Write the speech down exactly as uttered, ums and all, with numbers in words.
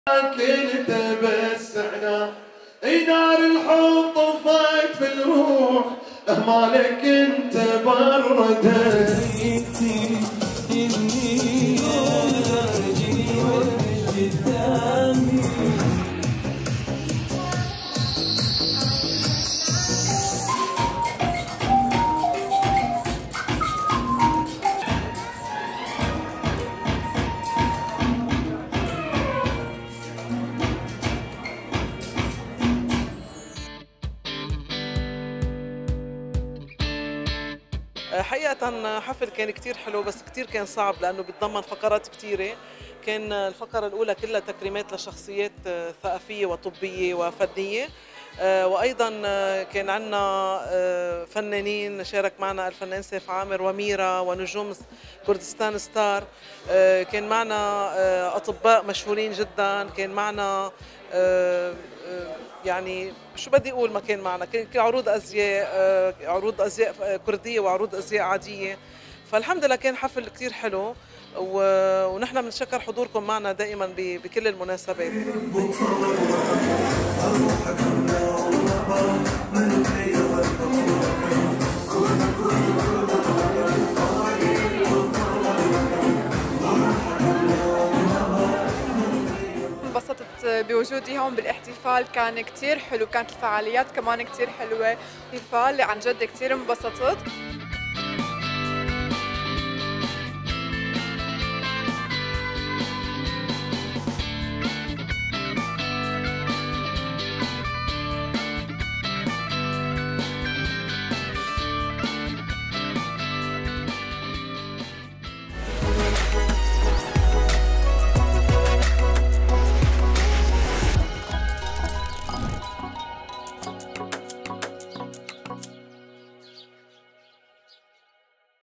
كنت تبسعنا نار الحب طفت في الروح مالك انت بردت حقيقة حفل كان كتير حلو بس كتير كان صعب لأنه بيتضمن فقرات كتيرة. كان الفقرة الأولى كلها تكريمات لشخصيات ثقافية وطبية وفنية، وأيضا كان عندنا فنانين شارك معنا الفنان سيف عامر وميرا ونجوم كردستان ستار. كان معنا أطباء مشهورين جدا، كان معنا يعني شو بدي اقول ما كان معنا، كان عروض ازياء، عروض ازياء كرديه وعروض ازياء عاديه. فالحمد لله كان حفل كثير حلو، ونحن بنتشكر حضوركم معنا دائما بكل المناسبات. انبسطت بوجودي هون بالاحتفال، كان كتير حلو، كانت الفعاليات كمان كتير حلوة، احتفال عن جد كتير انبسطت.